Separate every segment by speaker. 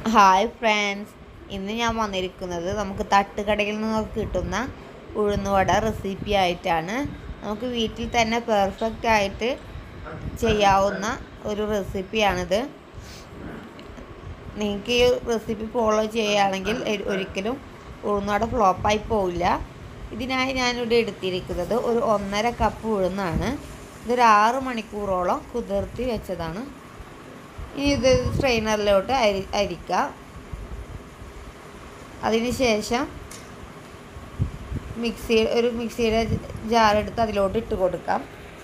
Speaker 1: Hi friends, ഇന്ന് ഞാൻ വന്നിരിക്കുന്നത് നമുക്ക് തട്ടുകടയിൽ നിന്നൊക്കെ കിട്ടുന്ന ഉഴുന്നുവട റെസിപ്പി ആയിട്ടാണ്. നമുക്ക് വീട്ടിൽ തന്നെ പെർഫെക്റ്റ് ആയിട്ട് ചെയ്യാവുന്ന ഒരു റെസിപ്പിയാണിത്. നിങ്ങൾക്ക് ഈ റെസിപ്പി ഫോളോ ചെയ്യുകയാണെങ്കിൽ ഒരിക്കലും ഉഴുന്നുവട ഫ്ലോപ്പായി പോവില്ല. ഇതിനായി ഞാനിവിടെ എടുത്തിരിക്കുന്നത് ഒരു 1.5 കപ്പ് ഉഴുന്നാണ്. ഇതൊരു 6 മണിക്കൂറോളം കുതിർത്തി വെച്ചതാണ്. ഇനി ഇത് സ്ട്രെയിനറിലോട്ട് അരിക്കുക. അതിനുശേഷം മിക്സിയുടെ ജാറെടുത്ത് അതിലോട്ട് ഇട്ട് കൊടുക്കാം.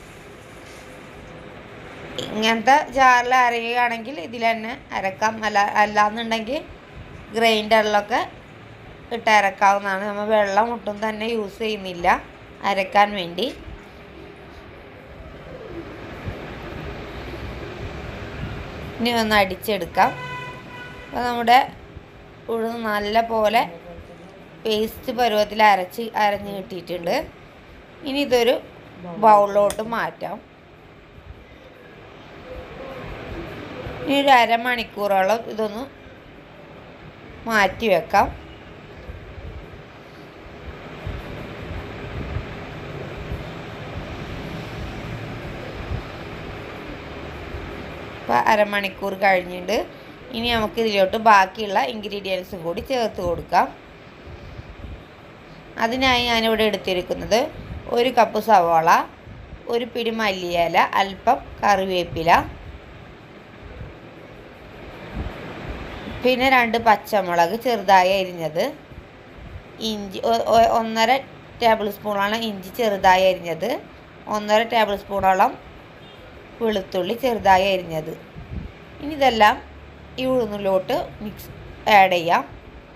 Speaker 1: ഇങ്ങനത്തെ ജാറിൽ അരയുകയാണെങ്കിൽ ഇതിൽ തന്നെ അരക്കാം. അല്ലാന്നുണ്ടെങ്കിൽ ഗ്രൈൻഡറിലൊക്കെ ഇട്ട് അരക്കാവുന്നതാണ്. നമ്മൾ വെള്ളം ഒട്ടും തന്നെ യൂസ് ചെയ്യുന്നില്ല അരക്കാൻ വേണ്ടി. ഇനി ഒന്ന് അടിച്ചെടുക്കാം. അപ്പോൾ നമ്മുടെ ഉഴുന്ന് നല്ല പോലെ പേസ്റ്റ് പരുവത്തിൽ അരഞ്ഞ് കിട്ടിയിട്ടുണ്ട്. ഇനി ഇതൊരു ബൗളിലോട്ട് മാറ്റാം. ഇനി ഒരു അരമണിക്കൂറോളം ഇതൊന്ന് മാറ്റി വെക്കാം. ഇപ്പോൾ അരമണിക്കൂർ കഴിഞ്ഞിട്ട് ഇനി നമുക്ക് ഇതിലോട്ട് ബാക്കിയുള്ള ഇൻഗ്രീഡിയൻസും കൂടി ചേർത്ത് കൊടുക്കാം. അതിനായി ഞാനിവിടെ എടുത്തിരിക്കുന്നത് 1 കപ്പ് സവാള, 1 പിടി മല്ലിയില, അല്പം കറിവേപ്പില, പിന്നെ 2 പച്ചമുളക് ചെറുതായി അരിഞ്ഞത്, ഇഞ്ചി 1.5 ടേബിൾ സ്പൂണോളം ഇഞ്ചി ചെറുതായി അരിഞ്ഞത്, 1.5 ടേബിൾ സ്പൂണോളം വെളുത്തുള്ളി ചെറുതായി അരിഞ്ഞത്. ഇനി ഇതെല്ലാം ഈ ഉഴുന്നിലോട്ട് ആഡ് ചെയ്യാം.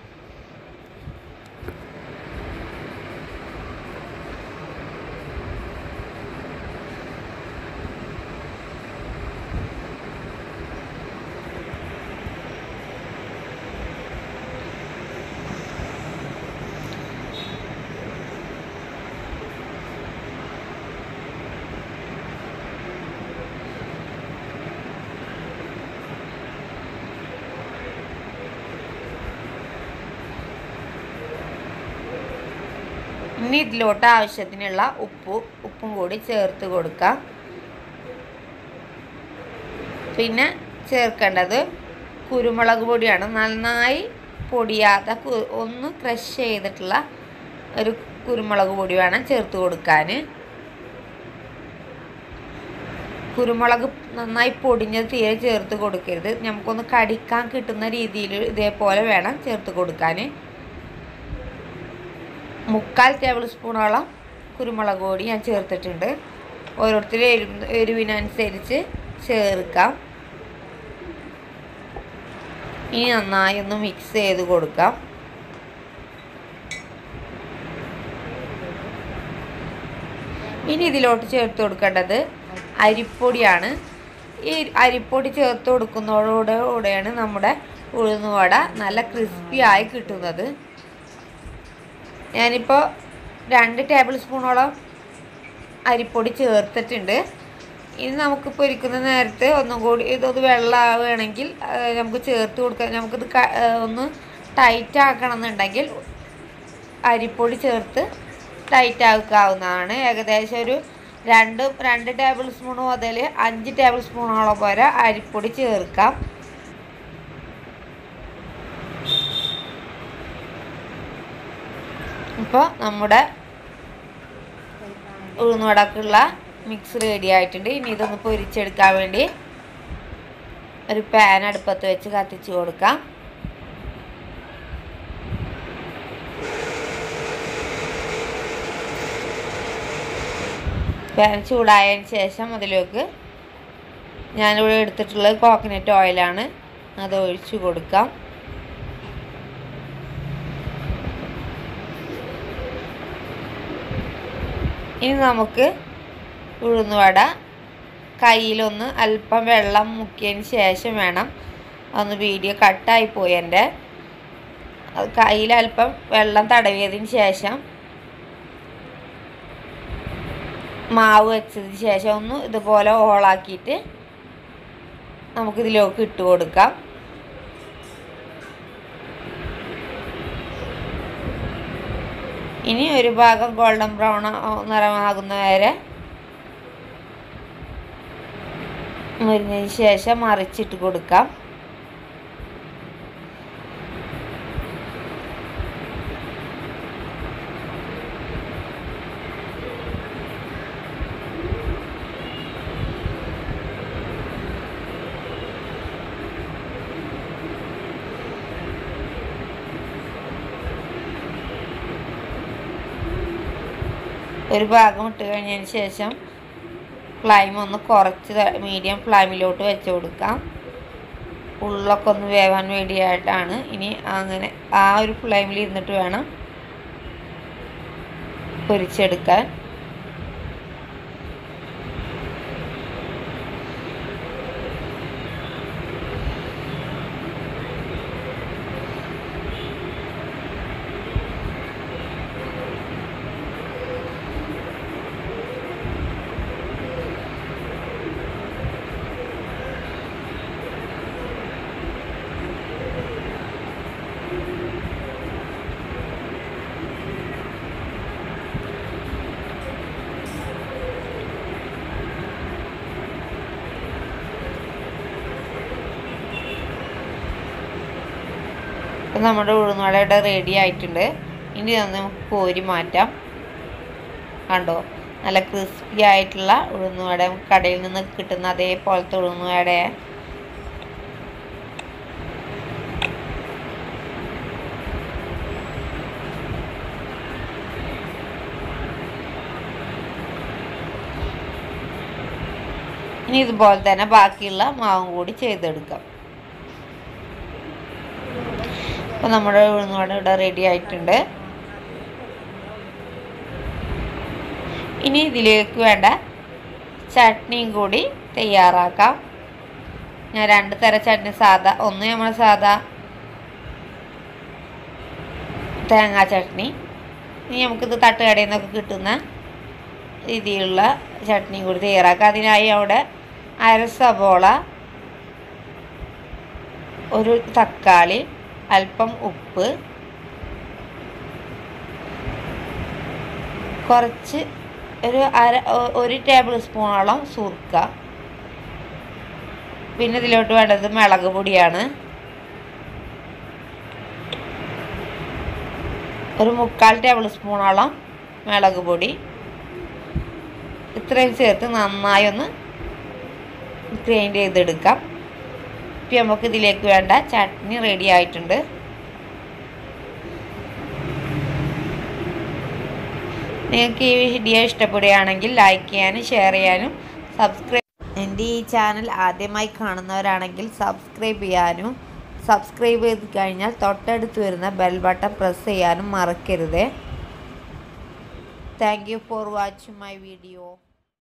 Speaker 1: ഇനി ഇതിലോട്ട് ആവശ്യത്തിനുള്ള ഉപ്പും കൂടി ചേർത്ത് കൊടുക്കാം. പിന്നെ ചേർക്കേണ്ടത് കുരുമുളക് പൊടിയാണ്. നന്നായി പൊടിയാത്ത ഒന്ന് ക്രഷ് ചെയ്തിട്ടുള്ള ഒരു കുരുമുളക് പൊടി വേണം ചേർത്ത് കൊടുക്കാൻ. കുരുമുളക് നന്നായി പൊടിഞ്ഞത് തീരെ ചേർത്ത് കൊടുക്കരുത്. നമുക്കൊന്ന് കടിക്കാൻ കിട്ടുന്ന രീതിയിൽ ഇതേപോലെ വേണം ചേർത്ത് കൊടുക്കാൻ. 3/4 ടേബിൾ സ്പൂണോളം കുരുമുളക് പൊടി ഞാൻ ചേർത്തിട്ടുണ്ട്. ഓരോരുത്തരുടെ എരിവിനനുസരിച്ച് ചേർക്കാം. ഇനി നന്നായി ഒന്ന് മിക്സ് ചെയ്ത് കൊടുക്കാം. ഇനി ഇതിലോട്ട് ചേർത്ത് കൊടുക്കേണ്ടത് അരിപ്പൊടിയാണ്. ഈ അരിപ്പൊടി ചേർത്ത് കൊടുക്കുന്നതോടുകൂടെയാണ് നമ്മുടെ ഉഴുന്നുവട നല്ല ക്രിസ്പി ആയി കിട്ടുന്നത്. ഞാനിപ്പോൾ 2 ടേബിൾ സ്പൂണോളം അരിപ്പൊടി ചേർത്തിട്ടുണ്ട്. ഇനി നമുക്ക് പൊരിക്കുന്ന നേരത്ത് ഒന്നും കൂടി ഇതൊന്ന് വെള്ളമാവുകയാണെങ്കിൽ നമുക്ക് ചേർത്ത് കൊടുക്കാം. നമുക്കിത് ഒന്ന് ടൈറ്റ് ആക്കണം എന്നുണ്ടെങ്കിൽ അരിപ്പൊടി ചേർത്ത് ടൈറ്റ് ആക്കാവുന്നതാണ്. ഏകദേശം ഒരു 2 ടേബിൾ സ്പൂൺ മുതൽ 5 ടേബിൾ സ്പൂണോളം വരെ അരിപ്പൊടി ചേർക്കാം. ഇപ്പോൾ നമ്മുടെ ഉഴുന്നുവടക്കുള്ള മിക്സ് റെഡി ആയിട്ടുണ്ട്. ഇനി ഇതൊന്ന് പൊരിച്ചെടുക്കാൻ വേണ്ടി ഒരു പാൻ അടുപ്പത്ത് വെച്ച് കത്തിച്ച് കൊടുക്കാം. പാൻ ചൂടായതിന് ശേഷം അതിലേക്ക് ഞാനിവിടെ എടുത്തിട്ടുള്ളത് കോക്കനട്ട് ഓയിലാണ്. അത് ഒഴിച്ചു കൊടുക്കാം. ഇനി നമുക്ക് ഉഴുന്നുവട കയ്യിലൊന്ന് അല്പം വെള്ളം മുക്കിയതിന് ശേഷം വേണം. ഒന്ന് വീഡിയോ കട്ടായിപ്പോയി എൻ്റെ. കയ്യിൽ അല്പം വെള്ളം തടവിയതിന് ശേഷം മാവ് വെച്ചതിന് ശേഷം ഒന്ന് ഇതുപോലെ ഓളാക്കിയിട്ട് നമുക്കിതിലേക്ക് ഇട്ട് കൊടുക്കാം. ഇനി ഒരു ഭാഗം ഗോൾഡൻ ബ്രൗൺ നിറമാകുന്ന വരെ മുരിഞ്ഞതിന് ശേഷം മറിച്ചിട്ട് കൊടുക്കാം. ഒരു ഭാഗം ഇട്ട് കഴിഞ്ഞതിന് ശേഷം ഫ്ലെയിം ഒന്ന് കുറച്ച് മീഡിയം ഫ്ലെയിമിലോട്ട് വെച്ച് കൊടുക്കാം. ഉള്ളൊക്കെ ഒന്ന് വേവാൻ വേണ്ടിയിട്ടാണ്. ഇനി അങ്ങനെ ആ ഒരു ഫ്ലെയിമിൽ ഇരുന്നിട്ട് വേണം പൊരിച്ചെടുക്കാൻ. അപ്പം നമ്മുടെ ഉഴുന്നുവട റെഡി ആയിട്ടുണ്ട്. ഇനി നമുക്ക് കോരി മാറ്റാം. കണ്ടോ, നല്ല ക്രിസ്പി ആയിട്ടുള്ള ഉഴുന്നുവട, കടയിൽ നിന്ന് കിട്ടുന്ന അതേപോലത്തെ ഉഴുന്നുവട. ഇനി ഇതുപോലെ തന്നെ ബാക്കിയുള്ള മാവും കൂടി ചെയ്തെടുക്കാം. അപ്പോൾ നമ്മുടെ ഉഴുന്നുവട ഇവിടെ റെഡി ആയിട്ടുണ്ട്. ഇനി ഇതിലേക്ക് വേണ്ട ചട്നിയും കൂടി തയ്യാറാക്കാം. ഞാൻ 2 തരം ചട്നി, ഒന്ന് നമ്മൾ സാദാ തേങ്ങാ ചട്നി. ഇനി നമുക്കിത് തട്ടുകടയിൽ നിന്നൊക്കെ കിട്ടുന്ന രീതിയിലുള്ള ചട്നിയും കൂടി തയ്യാറാക്കാം. അതിനായി അവിടെ 1/2 സവോള, ഒരു തക്കാളി, അല്പം ഉപ്പ്, കുറച്ച് ഒരു ടേബിൾ സ്പൂണോളം സുർക്ക, പിന്നെ ഇതിലോട്ട് വേണ്ടത് മുളക് പൊടിയാണ്. ഒരു 3/4 ടേബിൾ സ്പൂണോളം മുളക് പൊടി. ഇത്രയും ചേർത്ത് നന്നായി ഒന്ന് ഗ്രൈൻഡ് ചെയ്തെടുക്കാം. ഇപ്പം നമുക്ക് ഇതിലേക്ക് വേണ്ട ചട്നി റെഡി ആയിട്ടുണ്ട്. നിങ്ങൾക്ക് ഈ വീഡിയോ ഇഷ്ടപ്പെടുകയാണെങ്കിൽ ലൈക്ക് ചെയ്യാനും ഷെയർ ചെയ്യാനും എൻ്റെ ഈ ചാനൽ ആദ്യമായി കാണുന്നവരാണെങ്കിൽ സബ്സ്ക്രൈബ് ചെയ്യാനും, സബ്സ്ക്രൈബ് ചെയ്ത് കഴിഞ്ഞാൽ തൊട്ടടുത്ത് വരുന്ന ബെൽ ബട്ടൺ പ്രസ് ചെയ്യാനും മറക്കരുത്. Thank you for watching my video.